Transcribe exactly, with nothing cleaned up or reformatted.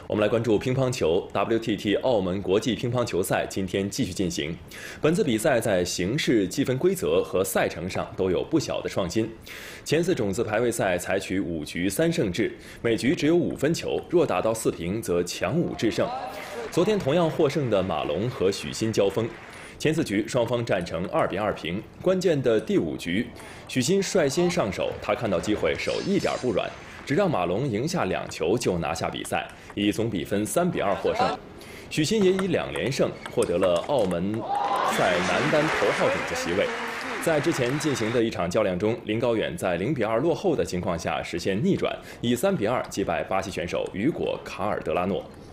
我们来关注乒乓球 W T T 澳门国际乒乓球赛今天继续进行。本次比赛在形式、计分规则和赛程上都有不小的创新。前四种子排位赛采取五局三胜制，每局只有五分球，若打到四平则强五制胜。昨天同样获胜的马龙和许昕交锋。 前四局双方战成二比二平，关键的第五局，许昕率先上手，他看到机会，手一点不软，只让马龙赢下两球就拿下比赛，以总比分三比二获胜。许昕也以两连胜获得了澳门赛男单头号种子席位。在之前进行的一场较量中，林高远在零比二落后的情况下实现逆转，以三比二击败巴西选手雨果卡尔德拉诺。